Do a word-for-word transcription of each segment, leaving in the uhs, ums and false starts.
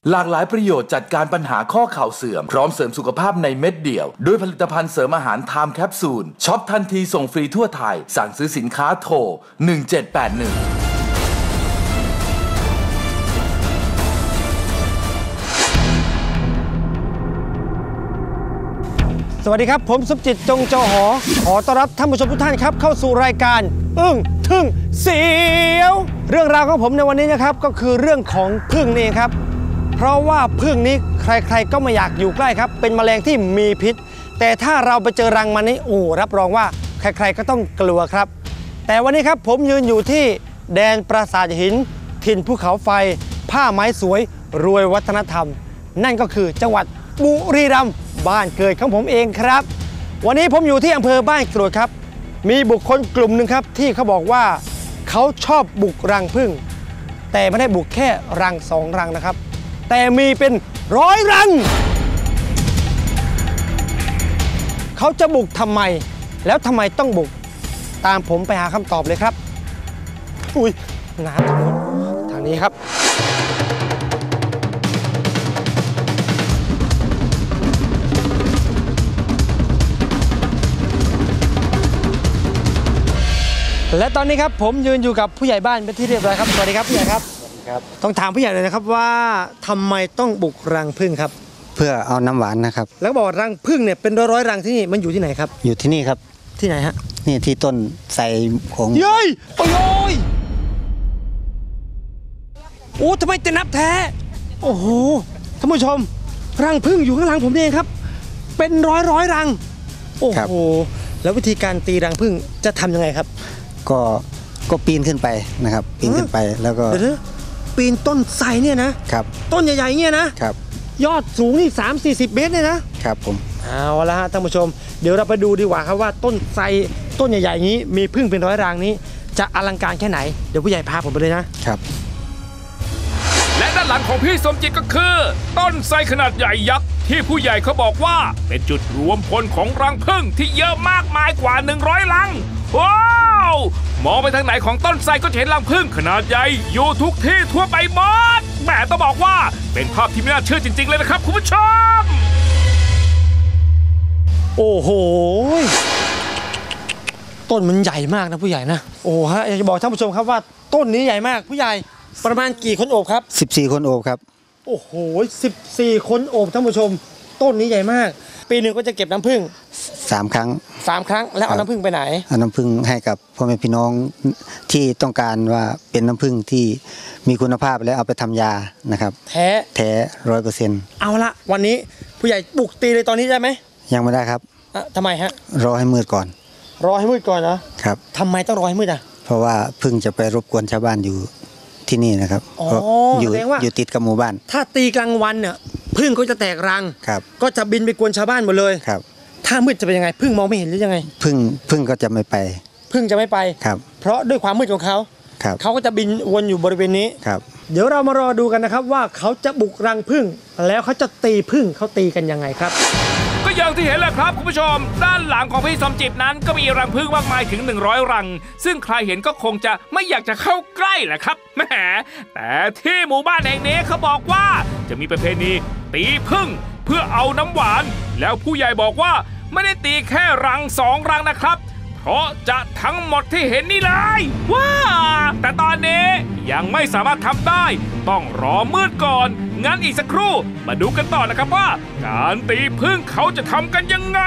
หลากหลายประโยชน์จัดการปัญหาข้อเข่าเสื่อมพร้อมเสริมสุขภาพในเม็ดเดียวด้วยผลิตภัณฑ์เสริมอาหารไทม์แคปซูลช็อปทันทีส่งฟรีทั่วไทยสั่งซื้อสินค้าโทรหนึ่งเจ็ดแปดหนึ่งสวัสดีครับผมสมจิตจงจอหอขอต้อนรับท่านผู้ชมทุกท่านครับเข้าสู่รายการอึ้งทึ่งเสียวเรื่องราวของผมในวันนี้นะครับก็คือเรื่องของผึ้งนี่ครับเพราะว่าผึ้งนี้ใครๆก็ไม่อยากอยู่ใกล้ครับเป็นแมลงที่มีพิษแต่ถ้าเราไปเจอรังมันนี้โอ้รับรองว่าใครๆก็ต้องกลัวครับแต่วันนี้ครับผมยืนอยู่ที่แดนปราสาทหินถิ่นภูเขาไฟผ้าไม้สวยรวยวัฒนธรรมนั่นก็คือจังหวัดบุรีรัมย์บ้านเกิดของผมเองครับวันนี้ผมอยู่ที่อำเภอบ้านกรวดครับมีบุคคลกลุ่มหนึ่งครับที่เขาบอกว่าเขาชอบบุกรังผึ้งแต่ไม่ได้บุกแค่รังสองรังนะครับแต่มีเป็นร้อยรังเขาจะบุกทำไมแล้วทำไมต้องบุกตามผมไปหาคำตอบเลยครับอุ้ยน้ำทางนู้นทางนี้ครับและตอนนี้ครับผมยืนอยู่กับผู้ใหญ่บ้านเป็นที่เรียบร้อยครับสวัสดีครับผู้ใหญ่ครับครับต้องถามผู้ใหญ่เลยนะครับว่าทำไมต้องบุกรังผึ้งครับเพื่อเอาน้ำหวานนะครับแล้วบอกรังผึ้งเนี่ยเป็นร้อยๆรังที่นี่มันอยู่ที่ไหนครับอยู่ที่นี่ครับที่ไหนฮะนี่ที่ต้นไทรของเย้ยโอ้ยโอ้ทำไมจะนับแท้โอ้โหท่านผู้ชมรังผึ้งอยู่ข้างหลังผมเองครับเป็นร้อยๆรังโอ้โหแล้ววิธีการตีรังผึ้งจะทำยังไงครับก็ก็ปีนขึ้นไปนะครับปีนขึ้นไปแล้วก็ปีนต้นไทรเนี่ยนะครับต้นใหญ่ๆเงี้ยนะครับยอดสูงนี่สามสี่สิบเมตรเนี่ยนะครับผมเอาละฮะท่านผู้ชมเดี๋ยวเราไปดูดีกว่าครับว่าต้นไทรต้นใหญ่ๆนี้มีผึ้งเป็นร้อยรังนี้จะอลังการแค่ไหนเดี๋ยวผู้ใหญ่พาผมไปเลยนะครับและด้านหลังของพี่สมจิตก็คือต้นไทรขนาดใหญ่ยักษ์ที่ผู้ใหญ่เขาบอกว่าเป็นจุดรวมพลของรังผึ้งที่เยอะมากมายกว่าหนึ่งร้อยรังว้าวมองไปทางไหนของต้นไทรก็เห็นรังผึ้งขนาดใหญ่อยู่ทุกที่ทั่วไปหมดแหมต้องบอกว่าเป็นภาพที่ไม่น่าเชื่อจริงๆเลยนะครับคุณผู้ชมโอ้โหต้นมันใหญ่มากนะผู้ใหญ่นะโอ้ฮะอยากจะบอกท่านผู้ชมครับว่าต้นนี้ใหญ่มากผู้ใหญ่ประมาณกี่คนโอบครับสิบสี่คนโอบครับโอ้โหสิบสี่คนโอบท่านผู้ชมต้นนี้ใหญ่มากปีหนึ่งก็จะเก็บน้ำผึ้งสามครั้งสามครั้งแล้วเอาน้ำผึ้งไปไหนเอาน้ำผึ้งให้กับพ่อแม่พี่น้องที่ต้องการว่าเป็นน้ำผึ้งที่มีคุณภาพและเอาไปทำยานะครับแท้แท้ร้อยเปอร์เซ็นต์เอาละวันนี้ผู้ใหญ่บุกตีเลยตอนนี้ได้ไหมยังไม่ได้ครับทำไมฮะรอให้มืดก่อนรอให้มืดก่อนนะครับทำไมต้องรอให้มืดอ่ะเพราะว่าผึ้งจะไปรบกวนชาวบ้านอยู่ที่นี่นะครับอยู่อยู่ติดกับหมู่บ้านถ้าตีกลางวันเนี่ยผึ้งก็จะแตกรังครับก็จะบินไปกวนชาวบ้านหมดเลยครับถ้ามืดจะเป็นยังไงผึ้งมองไม่เห็นหรือยังไงผึ้งผึ้งก็จะไม่ไปผึ้งจะไม่ไปครับเพราะด้วยความมืดของเขาครับเขาก็จะบินวนอยู่บริเวณนี้ครับเดี๋ยวเรามารอดูกันนะครับว่าเขาจะบุกรังผึ้งแล้วเขาจะตีผึ้งเขาตีกันยังไงครับก็อย่างที่เห็นแหละครับคุณผู้ชมด้านหลังของพี่สมจิตนั้นก็มีรังผึ้งมากมายถึงหนึ่งร้อยรังซึ่งใครเห็นก็คงจะไม่อยากจะเข้าใกล้แหละครับแหมแต่ที่หมู่บ้านแห่งนี้เขาบอกว่าจะมีประเพณีตีผึ้งเพื่อเอาน้ำหวานแล้วผู้ใหญ่บอกว่าไม่ได้ตีแค่รังสองรังนะครับเพราะจะทั้งหมดที่เห็นนี่เลยว้าแต่ตอนนี้ยังไม่สามารถทำได้ต้องรอมืดก่อนงั้นอีกสักครู่มาดูกันต่อนะครับว่าการตีผึ้งเขาจะทำกันยังไง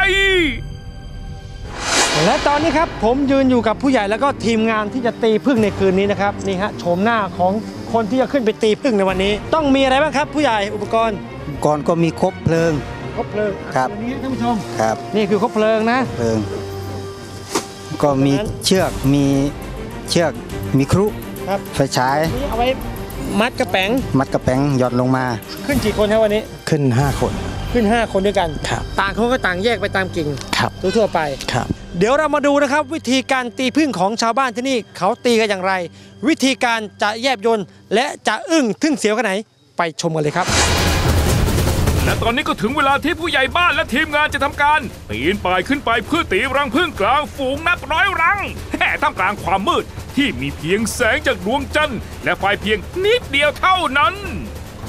และตอนนี้ครับผมยืนอยู่กับผู้ใหญ่แล้วก็ทีมงานที่จะตีผึ้งในคืนนี้นะครับนี่ฮะโฉมหน้าของคนที่จะขึ้นไปตีผึ้งในวันนี้ต้องมีอะไรบ้างครับผู้ใหญ่อุปกรณ์อุปกรณ์ก็มีคบเพลิงคบเพลิงครับนี้ท่านผู้ชมครับนี่คือคบเพลิงนะเพลิงก็มีเชือกมีเชือกมีครุไฟฉายนี่เอาไว้มัดกระแป้งมัดกระแป้งหย่อนลงมาขึ้นกี่คนครับวันนี้ขึ้นห้าคนขึ้นห้าคนด้วยกันครับต่างคนก็ต่างแยกไปตามกิ่งครับทั่วไปครับเดี๋ยวเรามาดูนะครับวิธีการตีผึ้งของชาวบ้านที่นี่เขาตีกันอย่างไรวิธีการจะแยบยลและจะอึ้งทึ่งเสียวกันไหนไปชมกันเลยครับและตอนนี้ก็ถึงเวลาที่ผู้ใหญ่บ้านและทีมงานจะทำการปีนป่ายขึ้นไปเพื่อตีรังผึ้งกลางฝูงนับร้อยรังแห่ท่ามกลางความมืดที่มีเพียงแสงจากดวงจันทร์และไฟเพียงนิดเดียวเท่านั้น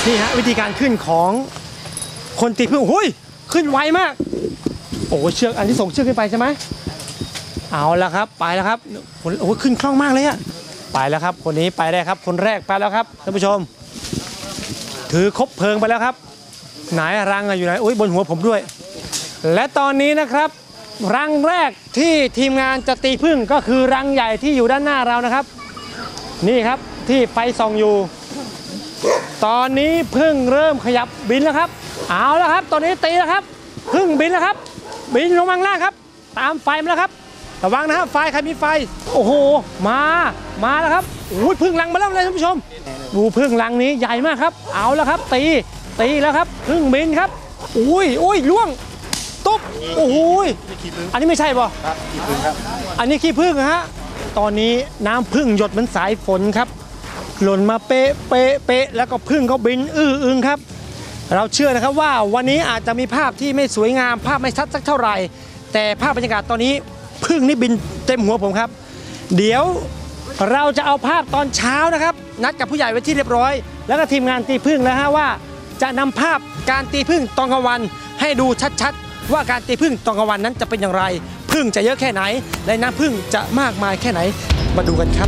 นี่ฮะวิธีการขึ้นของคนตีพึ่งโอ้ยขึ้นไวมากโอ้เชือกอันที่ส่งเชือกขึ้นไปใช่ไหมเอาแล้วครับไปแล้วครับโอ้ขึ้นคล่องมากเลยอะไปแล้วครับคนนี้ไปได้ครับคนแรกไปแล้วครับท่านผู้ชมถือคบเพลิงไปแล้วครับไหนรังอยู่ไหนโอ้ยบนหัวผมด้วยและตอนนี้นะครับรังแรกที่ทีมงานจะตีพึ่งก็คือรังใหญ่ที่อยู่ด้านหน้าเรานะครับนี่ครับที่ไฟส่องอยู่ตอนนี้พึ่งเริ่มขยับบินแล้วครับเอาแล้วครับตอนนี้ตีแล้วครับพึ่งบินแล้วครับบินลงมาล่างครับตามไฟมาแล้วครับระวังนะครับไฟใครมีไฟโอ้โหมามาแล้วครับโอ้ยพึ่งรังมาแล้วเลยท่านผู้ชมดูพึ่งรังนี้ใหญ่มากครับเอาแล้วครับตีตีแล้วครับพึ่งบินครับอุ้ยอุ้ยล่วงตุ๊บโอ้โหอันนี้ไม่ใช่ป่ะครับขี้ผึ้งครับอันนี้ขี้ผึ้งฮะตอนนี้น้ำผึ้งหยดเหมือนสายฝนครับหล่นมาเป๊ะเป๊ะเป๊ะแล้วก็ผึ้งเขาบินอื้ออึงครับเราเชื่อนะครับว่าวันนี้อาจจะมีภาพที่ไม่สวยงามภาพไม่ชัดสักเท่าไหร่แต่ภาพบรรยากาศตอนนี้ผึ้งนี่บินเต็มหัวผมครับเดี๋ยวเราจะเอาภาพตอนเช้านะครับนัดกับผู้ใหญ่ไว้ที่เรียบร้อยแล้วก็ทีมงานตีผึ้งแล้วฮะว่าจะนำภาพการตีผึ้งตอนกลางวันให้ดูชัดๆว่าการตีผึ้งตอนกลางวันนั้นจะเป็นอย่างไรผึ้งจะเยอะแค่ไหนและน้ำผึ้งจะมากมายแค่ไหนมาดูกันครับ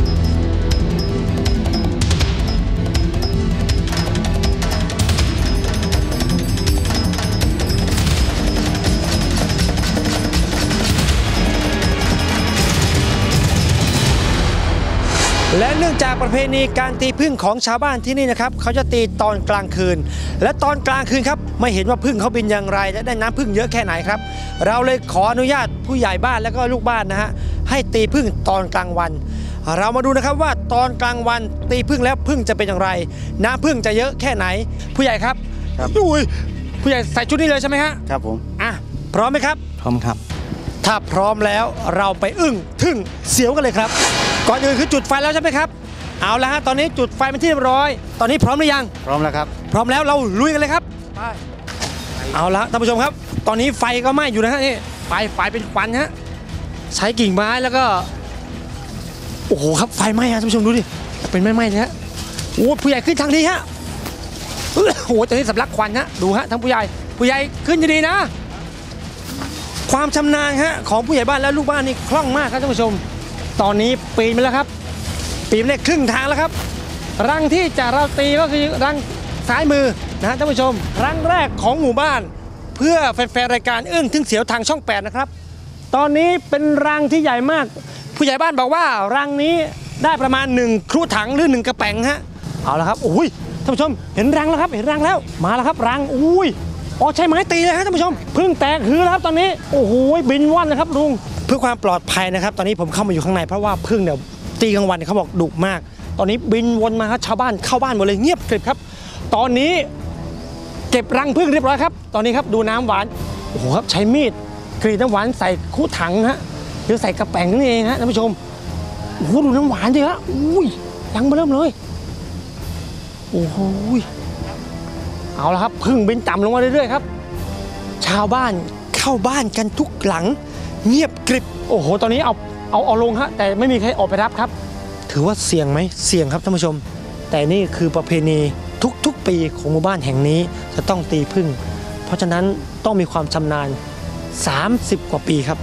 และเนื่องจากประเพณีการตีผึ้งของชาวบ้านที่นี่นะครับเขาจะตีตอนกลางคืนและตอนกลางคืนครับไม่เห็นว่าผึ้งเขาบินอย่างไรและได้น้ำผึ้งเยอะแค่ไหนครับเราเลยขออนุญาตผู้ใหญ่บ้านและก็ลูกบ้านนะฮะให้ตีผึ้งตอนกลางวันเรามาดูนะครับว่าตอนกลางวันตีผึ้งแล้วผึ้งจะเป็นอย่างไรน้ำผึ้งจะเยอะแค่ไหนผู้ใหญ่ครับครับอุ้ยผู้ใหญ่ใส่ชุดนี้เลยใช่ไหมฮะครับผมอ่ะพร้อมไหมครับพร้อมครับถ้าพร้อมแล้วเราไปอึ้งทึ่งเสียวกันเลยครับก่อนอื่นคือจุดไฟแล้วใช่ไหมครับเอาละฮะตอนนี้จุดไฟเป็นที่เรียบร้อยตอนนี้พร้อมหรือยังพร้อมแล้วครับพร้อมแล้วเราลุยกันเลยครับไปเอาละท่านผู้ชมครับตอนนี้ไฟก็ไหม้อยู่นะฮะนี่ไฟไฟเป็นควันฮะใช้กิ่งไม้แล้วก็โอ้โหครับไฟไหม้ฮะท่านผู้ชมดูดิเป็นไหม้ๆเลยฮะโอ้ผู้ใหญ่ขึ้นทางนี้ฮะโอ้โหตอนนี้สำลักควันฮะดูฮะทั้งผู้ใหญ่ผู้ใหญ่ขึ้นดีๆนะความชำนาญฮะของผู้ใหญ่บ้านและลูกบ้านนี่คล่องมากครับท่านผู้ชมตอนนี้ปีนไปแล้วครับปีนไปได้ครึ่งทางแล้วครับรังที่จะเราตีก็คือรังซ้ายมือนะฮะท่านผู้ชมรังแรกของหมู่บ้านเพื่อแฟนๆรายการอึ้งทึ่งเสียวทางช่องแปดนะครับตอนนี้เป็นรังที่ใหญ่มากผู้ใหญ่บ้านบอกว่ารังนี้ได้ประมาณหนึ่งครุถังหรือหนึ่งกระแป๋งฮะเอาละครับโอ้ยท่านผู้ชมเห็นรังแล้วครับเห็นรังแล้วมาแล้วครับรังอุ้ยอ๋อใช้ไม้ตีเลยฮะท่านผู้ชมพึ่งแตกฮือแล้วครับตอนนี้โอ้โหบินว่อนเลยครับลุงเพื่อความปลอดภัยนะครับตอนนี้ผมเข้ามาอยู่ข้างในเพราะว่าพึ่งเนี่ยตีกลางวันเขาบอกดุมากตอนนี้บินวนมาครับชาวบ้านเข้าบ้านหมดเลยเงียบกริบครับตอนนี้เก็บรังพึ่งเรียบร้อยครับตอนนี้ครับดูน้ำหวานโอ้โหครับใช้มีดกรีดน้ำหวานใส่คู่ถังฮะหรือใส่กระแป๋งนั่นเองฮะท่านผู้ชมโอ้โหดูน้ำหวานดิฮะอุ้ยรังมาเริ่มเลยโอ้โหเอาละครับพึ่งบินต่ำลงมาเรื่อยๆครับชาวบ้านเข้าบ้านกันทุกหลังเงียบกริบโอ้โหตอนนี้เอาเอาเอาลงฮะแต่ไม่มีใครออกไปรับครับถือว่าเสี่ยงไหมเสี่ยงครับท่านผู้ชมแต่นี่คือประเพณีทุกๆปีของหมู่บ้านแห่งนี้จะต้องตีผึ้งเพราะฉะนั้นต้องมีความชำนาญสามสิบกว่าปีครับ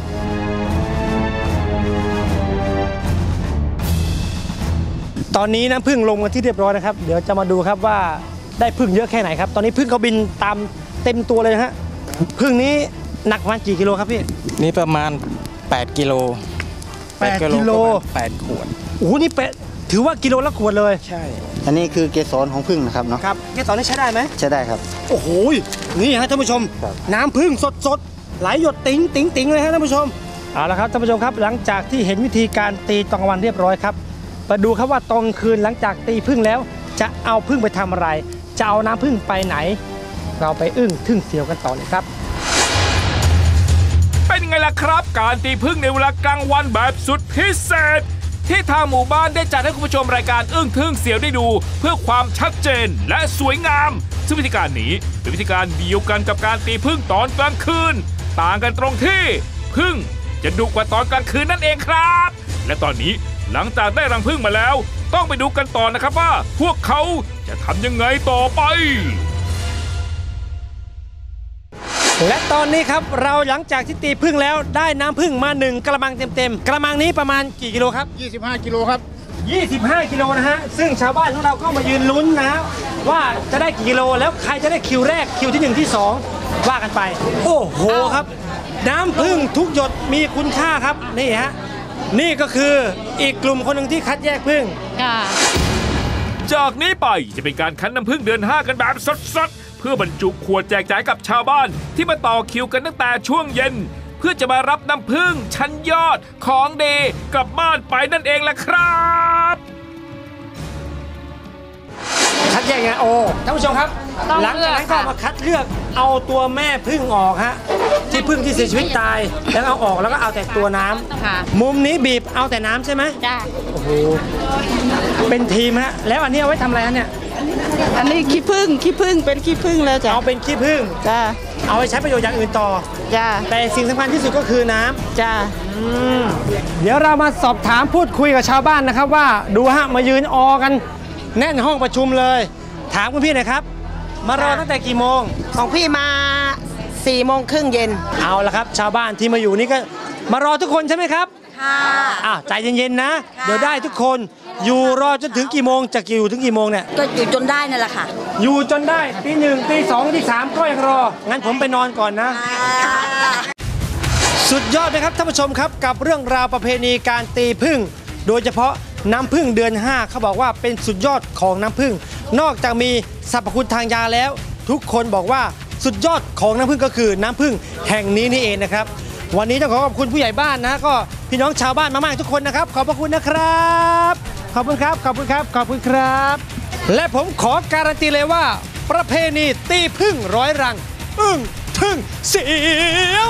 ตอนนี้น้ำผึ้งลงมาที่เรียบร้อยนะครับเดี๋ยวจะมาดูครับว่าได้ผึ้งเยอะแค่ไหนครับตอนนี้ผึ้งเขาบินตามเต็มตัวเลยฮะผึ้งนี้หนักประมาณกี่กิโลครับพี่นี่ประมาณแปดกิโลแปดกิโลแปดขวดโอ้โหนี่เป็ดถือว่ากิโลละขวดเลยใช่อันนี้คือเกสรของผึ้งนะครับเนาะครับเกสรนี่ใช้ได้ไหมใช้ได้ครับโอ้โหนี่ฮะท่านผู้ชมน้ำผึ้งสดๆไหลหยดติ๋งติ๋งติ๋งเลยฮะท่านผู้ชมเอาละครับท่านผู้ชมครับหลังจากที่เห็นวิธีการตีตอนกลางวันเรียบร้อยครับมาดูครับว่าตอนคืนหลังจากตีผึ้งแล้วจะเอาผึ้งไปทำอะไรจะเอาน้ำผึ้งไปไหนเราไปอึ้งทึ่งเสียวกันต่อเลยครับเป็นไงล่ะครับการตีผึ้งในเวลากลางวันแบบสุดพิเศษที่ทางหมู่บ้านได้จัดให้คุณผู้ชมรายการอึ้งทึ่งเสียวได้ดูเพื่อความชัดเจนและสวยงามซึ่งวิธีการนี้เป็นวิธีการเดียวกันกับการตีผึ้งตอนกลางคืนต่างกันตรงที่ผึ้งจะดุกว่าตอนกลางคืนนั่นเองครับและตอนนี้หลังจากได้รังผึ้งมาแล้วต้องไปดูกันต่อนะครับว่าพวกเขาจะทำยังไงต่อไปและตอนนี้ครับเราหลังจากที่ตีผึ้งแล้วได้น้ำผึ้งมาหนึ่งกระมังเต็มๆกระมังนี้ประมาณกี่กิโลครับยี่สิบห้ากิโลครับยี่สิบห้ากิโลนะฮะซึ่งชาวบ้านของเราก็มายืนลุ้นนะว่าจะได้กี่กิโลแล้วใครจะได้คิวแรกคิวที่หนึ่งที่สองว่ากันไปโอ้โหครับน้ำผึ้งทุกหยดมีคุณค่าครับนี่ฮะนี่ก็คืออีกกลุ่มคนหนึ่งที่คัดแยกผึ้งจากนี้ไปจะเป็นการคั้นน้ำผึ้งเดือนห้ากันแบบสดๆเพื่อบรรจุขวดแจกจ่ายกับชาวบ้านที่มาต่อคิวกันตั้งแต่ช่วงเย็นเพื่อจะมารับน้ำผึ้งชั้นยอดของดีกลับบ้านไปนั่นเองแหละครับคัดแยกไงโอ้ท่านผู้ชมครับหลังจากนั้นก็มาคัดเลือกเอาตัวแม่ผึ้งออกฮะที่ผึ้งที่เสียชีวิตตายแล้วเอาออกแล้วก็เอาแต่ตัวน้ำมุมนี้บีบเอาแต่น้ำใช่ไหมจ้าโอ้โหเป็นทีมฮะแล้วอันนี้เอาไว้ทำอะไรฮะเนี่ยอันนี้ขี้ผึ้งขี้ผึ้งเป็นขี้ผึ้งแล้วจ้ะเอาเป็นขี้ผึ้งจ้าเอาไปใช้ประโยชน์อย่างอื่นต่อจ้าแต่สิ่งสำคัญที่สุดก็คือน้ำจ้าเดี๋ยวเรามาสอบถามพูดคุยกับชาวบ้านนะครับว่าดูฮะมายืนออกันแน่นห้องประชุมเลยถามคุณพี่หน่อยครับมารอตั้งแต่กี่โมงของพี่มาสี่โมงครึ่งเย็นเอาละครับชาวบ้านที่มาอยู่นี่ก็มารอทุกคนใช่ไหมครับค่ะอ่ะใจเย็นๆนะเดี๋ยวได้ทุกคนอยู่รอจนถึงกี่โมงจะอยู่ถึงกี่โมงเนี่ยก็อยู่จนได้นั่นแหละค่ะอยู่จนได้ตีหนึ่งตีสองตีสามก็ยังรองั้นผมไปนอนก่อนนะสุดยอดนะครับท่านผู้ชมครับกับเรื่องราวประเพณีการตีผึ้งโดยเฉพาะน้ำผึ้งเดือนห้าเขาบอกว่าเป็นสุดยอดของน้ำผึ้งนอกจากมีสรรพคุณทางยาแล้วทุกคนบอกว่าสุดยอดของน้ำผึ้งก็คือน้ำผึ้งแห่งนี้นี่เองนะครับวันนี้ต้องขอขอบคุณผู้ใหญ่บ้านนะก็พี่น้องชาวบ้านมากๆทุกคนนะครับขอบพระคุณนะครับขอบคุณครับขอบคุณครับขอบคุณครับและผมขอการันตีเลยว่าประเพณีตีผึ้งร้อยรังอึ้งทึ่งเสียว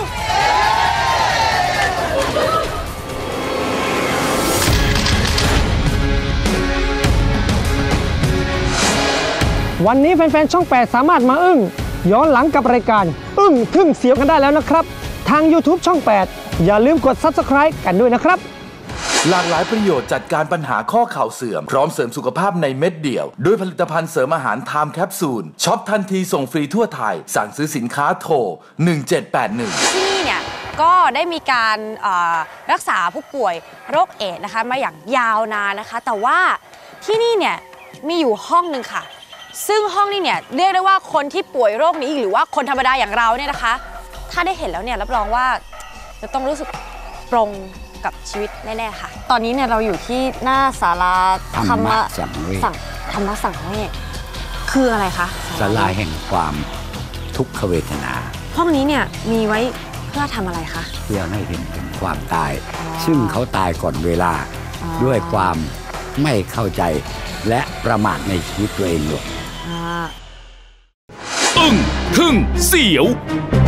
วันนี้แฟนๆช่องแปดสามารถมาอึ้งย้อนหลังกับรายการอึ้งทึ่งเสียวกันได้แล้วนะครับทาง YouTube ช่องแปดอย่าลืมกด ซับสไครบ์ กันด้วยนะครับหลากหลายประโยชน์จัดการปัญหาข้อเข่าเสื่อมพร้อมเสริมสุขภาพในเม็ดเดียวด้วยผลิตภัณฑ์เสริมอาหารไทม์แคปซูลช็อปทันทีส่งฟรีทั่วไทยสั่งซื้อสินค้าโทรหนึ่งเจ็ดแปดหนึ่งที่นี่เนี่ยก็ได้มีการรักษาผู้ป่วยโรคเอดส์นะคะมาอย่างยาวนานนะคะแต่ว่าที่นี่เนี่ยมีอยู่ห้องนึงค่ะซึ่งห้องนี้เนี่ยเรียกได้ว่าคนที่ป่วยโรคนี้หรือว่าคนธรรมดาอย่างเราเนี่ยนะคะถ้าได้เห็นแล้วเนี่ยรับรองว่าจะต้องรู้สึกปรงกับชีวิตแน่ๆค่ะตอนนี้เนี่ยเราอยู่ที่หน้าศาลาธรรมสังเวชธรรมสังเวชคืออะไรคะศาลาแห่งความทุกขเวทนาห้องนี้เนี่ยมีไว้เพื่อทำอะไรคะเพื่อให้เห็นถึงความตายซึ่งเขาตายก่อนเวลาด้วยความไม่เข้าใจและประมาทในชีวิตตัวเองด้วยอึ้งทึ่งเสียว